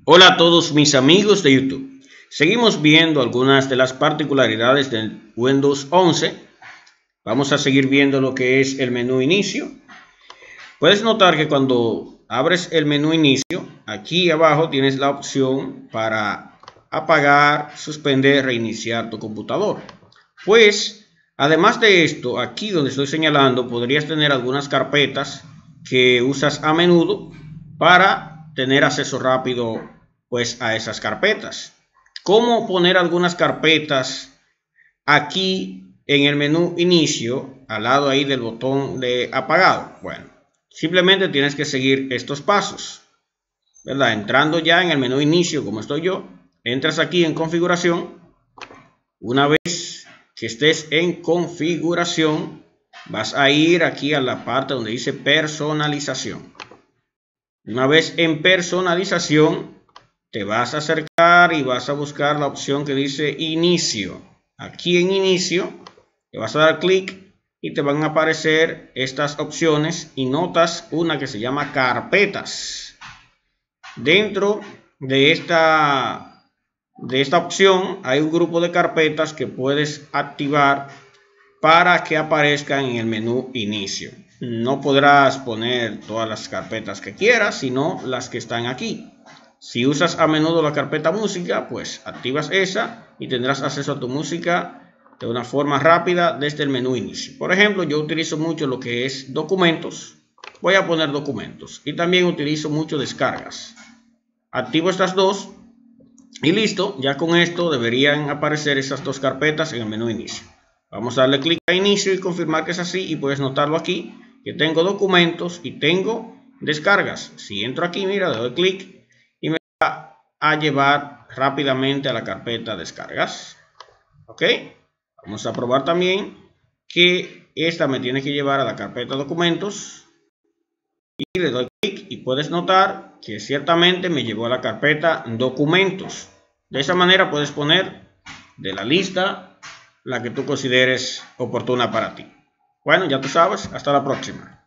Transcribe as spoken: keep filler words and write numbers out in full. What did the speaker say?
Hola a todos mis amigos de YouTube. Seguimos viendo algunas de las particularidades del Windows once. Vamos a seguir viendo lo que es el menú inicio. Puedes notar que cuando abres el menú inicio, aquí abajo tienes la opción para apagar, suspender, reiniciar tu computador. Pues, además de esto, aquí donde estoy señalando, podrías tener algunas carpetas que usas a menudo para tener acceso rápido pues a esas carpetas. ¿Cómo poner algunas carpetas aquí en el menú inicio, al lado ahí del botón de apagado? Bueno, simplemente tienes que seguir estos pasos, ¿verdad? Entrando ya en el menú inicio, como estoy yo, entras aquí en configuración. Una vez que estés en configuración, vas a ir aquí a la parte donde dice personalización. Una vez en personalización, te vas a acercar y vas a buscar la opción que dice inicio. Aquí en inicio, te vas a dar clic y te van a aparecer estas opciones y notas una que se llama carpetas. Dentro de esta, de esta opción hay un grupo de carpetas que puedes activar para que aparezcan en el menú inicio. No podrás poner todas las carpetas que quieras, sino las que están aquí. Si usas a menudo la carpeta música, pues activas esa y tendrás acceso a tu música de una forma rápida desde el menú inicio. Por ejemplo, yo utilizo mucho lo que es documentos. Voy a poner documentos y también utilizo mucho descargas. Activo estas dos y listo. Ya con esto deberían aparecer esas dos carpetas en el menú inicio. Vamos a darle clic a inicio y confirmar que es así, y puedes notarlo aquí que tengo documentos y tengo descargas. Si entro aquí, mira, le doy clic y me va a llevar rápidamente a la carpeta descargas. Ok, vamos a probar también que esta me tiene que llevar a la carpeta documentos y le doy clic y puedes notar que ciertamente me llevó a la carpeta documentos. De esa manera puedes poner de la lista la que tú consideres oportuna para ti. Bueno, ya tú sabes, hasta la próxima.